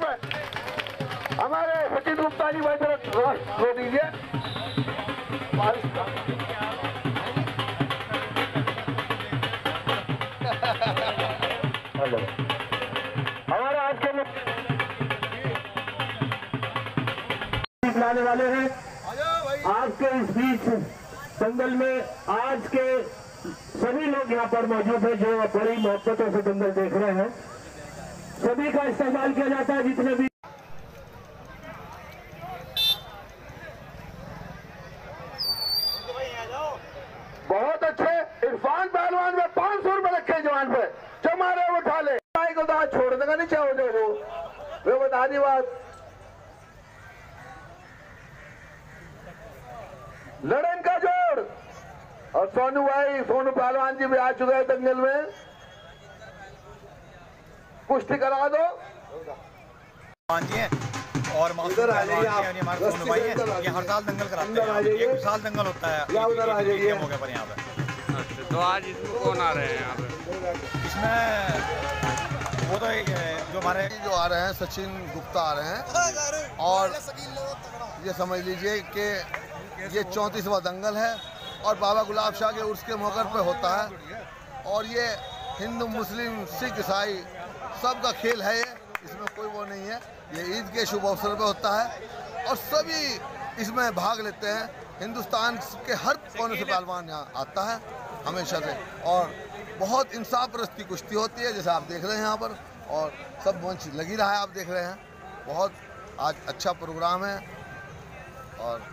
में हमारे सचिन गुप्ता जी भाई रो दीजिए। हमारे आज के लाने वाले हैं आपके इस बीच दंगल में। आज के सभी लोग यहाँ पर मौजूद हैं जो बड़ी मोहब्बतों से दंगल देख रहे हैं। सभी का इस्तेमाल किया जाता है जितने भी। बहुत अच्छे इरफान पहलवान में 500 रुपए रखे जवान पे, जो मारे वो उठा ले को तो आज छोड़ देगा नहीं चाहो वो बता दी बात। लड़न का जोड़ और सोनू पहलवान जी भी आ चुके हैं दंगल में। कुश्ती करा दो और हमारे सोनू भाई हैं, ये हर साल दंगल कराते हैं। एक साल दंगल होता है हो गया पर यहाँ पे। तो आज इसमें कौन आ रहे हैं यहाँ पे? इसमें वो तो जो हमारे जो आ रहे हैं सचिन गुप्ता आ रहे हैं और ये समझ लीजिए कि ये 34वां दंगल है और बाबा गुलाब शाह के उर्स के मौके पे होता है। और ये हिंदू मुस्लिम सिख ईसाई सबका खेल है, ये इसमें कोई वो नहीं है। ये ईद के शुभ अवसर पे होता है और सभी इसमें भाग लेते हैं। हिंदुस्तान के हर कोने से पहलवान यहाँ आता है हमेशा से और बहुत इंसाफ परस्त की कुश्ती होती है जैसे आप देख रहे हैं यहाँ पर। और सब मंच लगी रहा है, आप देख रहे हैं। बहुत आज अच्छा प्रोग्राम है और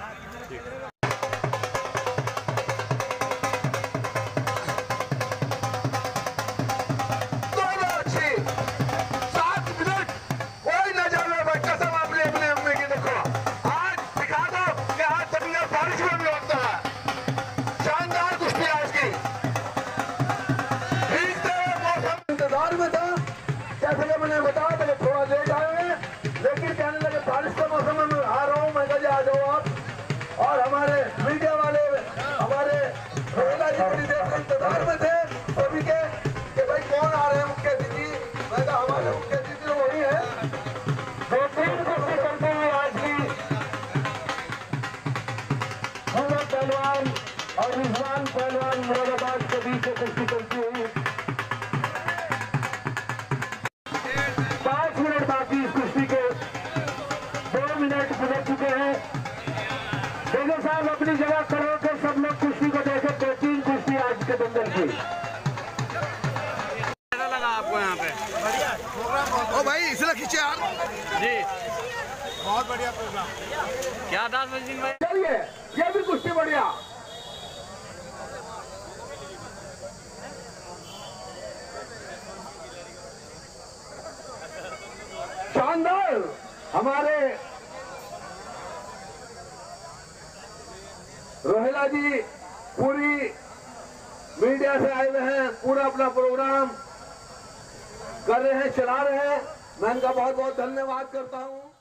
जैसे मैंने बताया था कि थोड़ा लेट आए हैं, लेकिन कहने लगे बारिश के मौसम में मैं आ रहा हूँ। मैं कहा आ जाओ आप। और हमारे मीडिया वाले हमारे रोहिला जी बड़ी देर से इंतजार में थे सभी के कि भाई कौन आ रहे हैं मुख्य अतिथि। मैं कहा हमारे मुख्य अतिथि तो वही है। 2-3 कुश्ती चलते हुए आज की सूरज पहलवान और रिजवान पहलवान मुरादाबाद के बीच में कुश्ती चलती हुई 5 मिनट बाकी इस कुश्ती के 2 मिनट गुजर चुके हैं। देखो साहब अपनी जगह खड़े होकर सब लोग कुश्ती को देखे। 2-3 कुश्ती आज के दंगल की। कैसा लगा आपको यहाँ पे? बढ़िया ओ भाई इसलिए खींचे यार जी, बहुत बढ़िया प्रोग्राम। क्या दास सिंह भाई? चलिए ये भी कुश्ती बढ़िया। शानदार हमारे रोहिला जी पूरी मीडिया से आए हुए हैं, पूरा अपना प्रोग्राम कर रहे हैं, चला रहे हैं। मैं इनका बहुत बहुत धन्यवाद करता हूं।